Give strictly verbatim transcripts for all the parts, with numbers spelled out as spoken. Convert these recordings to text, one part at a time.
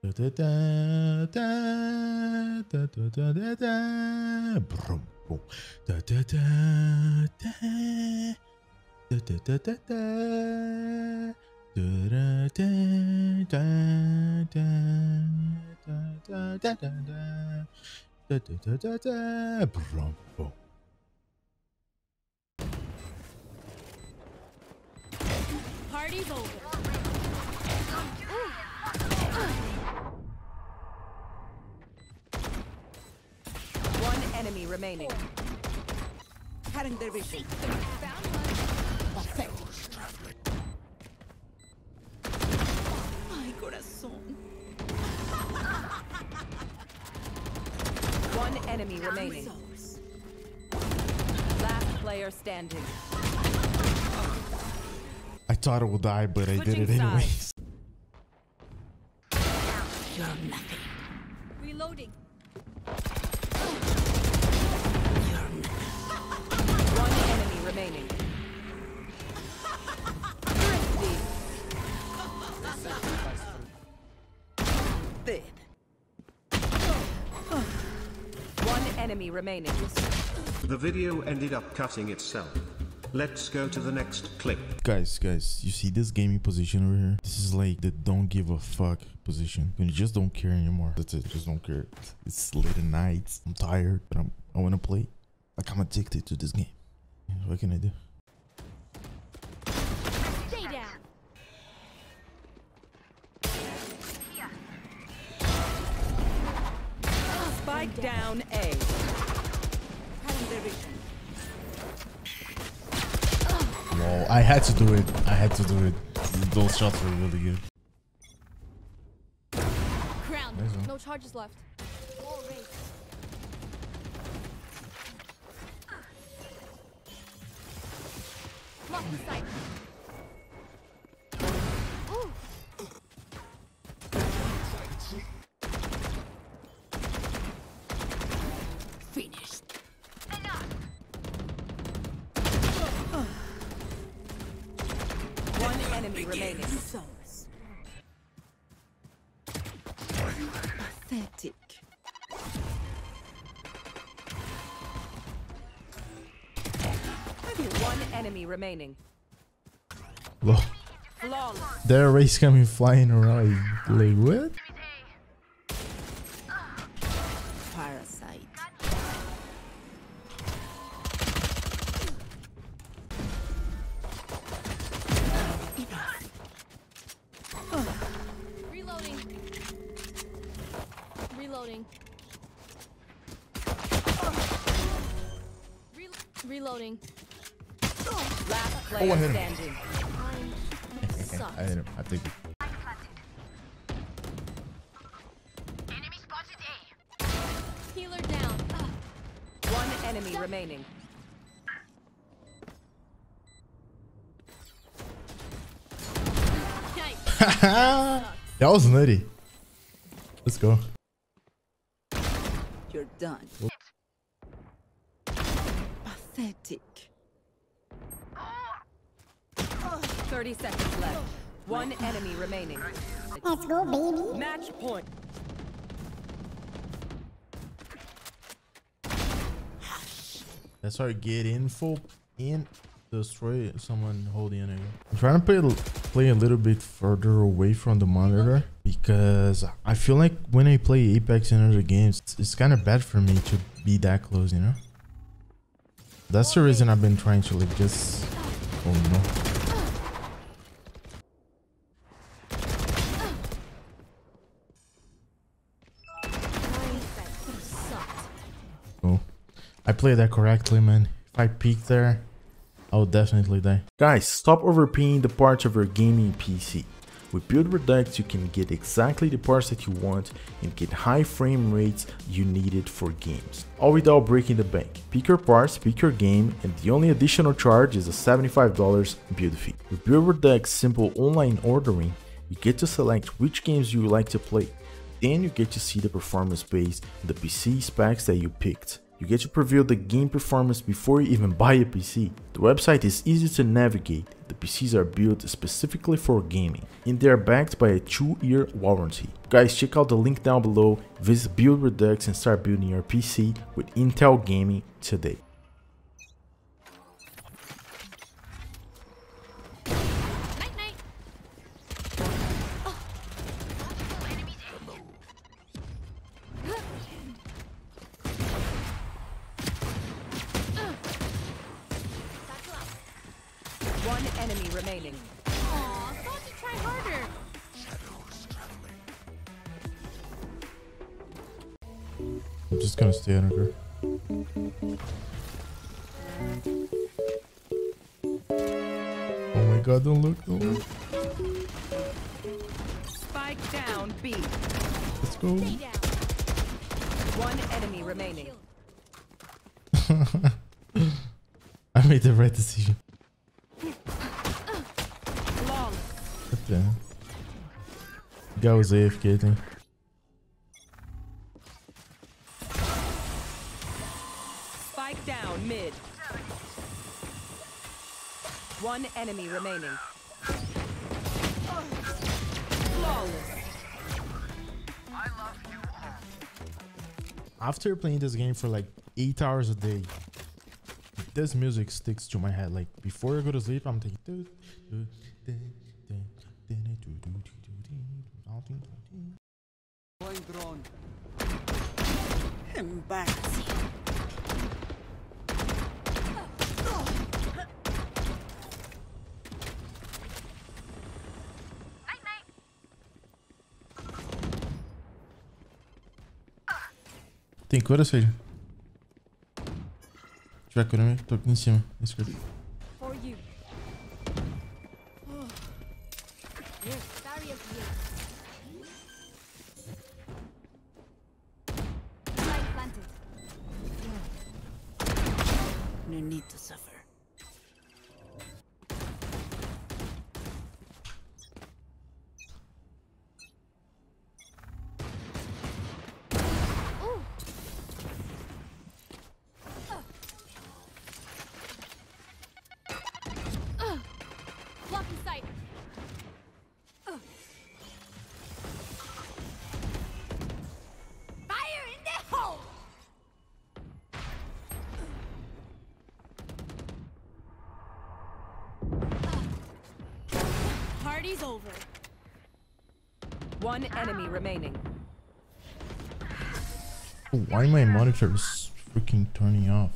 Party's over. One enemy remaining. Cutting their vision. Found one. My corazón. One enemy remaining. Last player standing. I thought I would die, but I did it anyways. You're nothing. Reloading. You're nothing. One enemy remaining. Dead. One enemy remaining. The video ended up cutting itself. Let's go to the next clip. Guys, guys, you see this gaming position over here? This is like the don't give a fuck position. When you just don't care anymore. That's it, just don't care. It's late at night. I'm tired, but I'm, I want to play. Like, I'm addicted to this game. What can I do? Stay down. Spike down A. Cutting their vision. Whoa, I had to do it. I had to do it. Those shots were really good. Crown. Nice one. No charges left. All raised. Lock the sight. Ooh. Finished. One enemy remaining. Pathetic. One enemy remaining. Look, Flawless. their race coming flying around. Like, what? Parasite. Reloading. Reloading. Re reloading. Last Oh, I player hit him. standing. I sucked. I hit him. I think. Healer down. One enemy remaining. Yikes. That was nutty. Let's go. You're done. Pathetic. thirty seconds left. One enemy remaining. Let's go, baby. Match point. That's how you get info and destroy someone holding an angle. I'm trying to play, play a little bit further away from the monitor because I feel like when I play Apex and other games, it's, it's kind of bad for me to be that close, you know? That's the reason I've been trying to like just... Oh no. Oh, I played that correctly, man. If I peek there, I would definitely die. Guys, stop overpaying the parts of your gaming P C. With Build Redux, you can get exactly the parts that you want and get high frame rates you needed for games, all without breaking the bank. Pick your parts, pick your game, and the only additional charge is a seventy-five dollar build fee. With Build Redux simple online ordering, you get to select which games you would like to play. Then you get to see the performance based on the P C specs that you picked. You get to preview the game performance before you even buy a P C. The website is easy to navigate, the P Cs are built specifically for gaming, and they are backed by a two year warranty. Guys, check out the link down below, visit Build Redux and start building your P C with Intel Gaming today. Night night. One enemy remaining. Aw, thought to try harder. I'm just gonna stay under her. Oh my god, don't look, don't look. Spike down B. Let's go. Stay down. One enemy remaining. I made the right decision. Long. What the hell? Guy was A F K thing. Spike down mid. One enemy remaining. Flawless. After playing this game for like eight hours a day, this music sticks to my head. Like before I go to sleep, I'm thinking. Point drone. Embarrassing. Tem cura, seja? Se tiver cura, tô aqui em cima. Esquerda. For you. Here, Darius here. Light planted. No need to suffer. Ooh. Uh. Blocking sight. Uh. Fire in the hole. Party's over. One enemy remaining. Why my monitor is freaking turning off?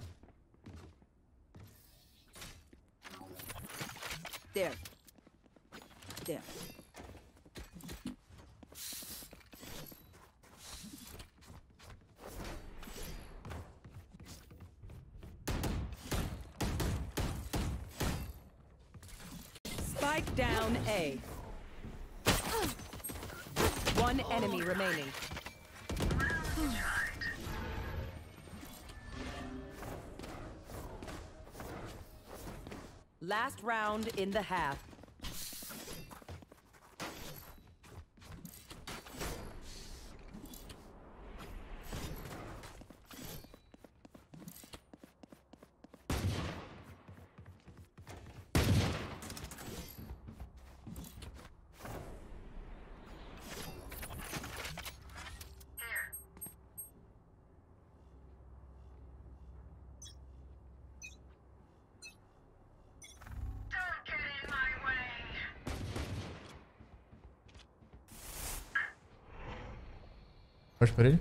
There. There. Spike down A. One enemy remaining. Last round in the half. Pode por ele?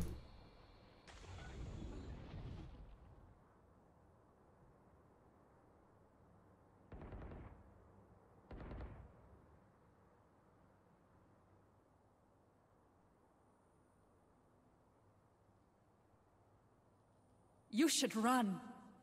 You should run.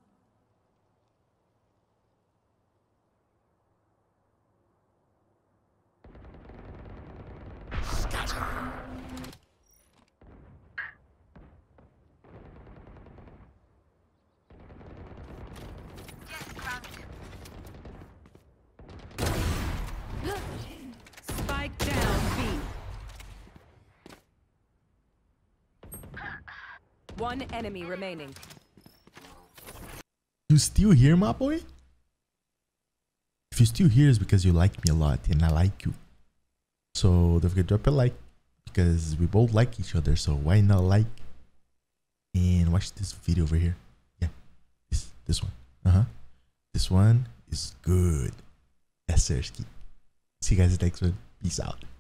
Spike down B. One enemy remaining. You still here, my boy? If you're still here, it's because you like me a lot and I like you. So don't forget to drop a like because we both like each other. So why not like and watch this video over here? Yeah, this this one. Uh huh. This one is good. Yes, sir. See you guys next one. Peace out.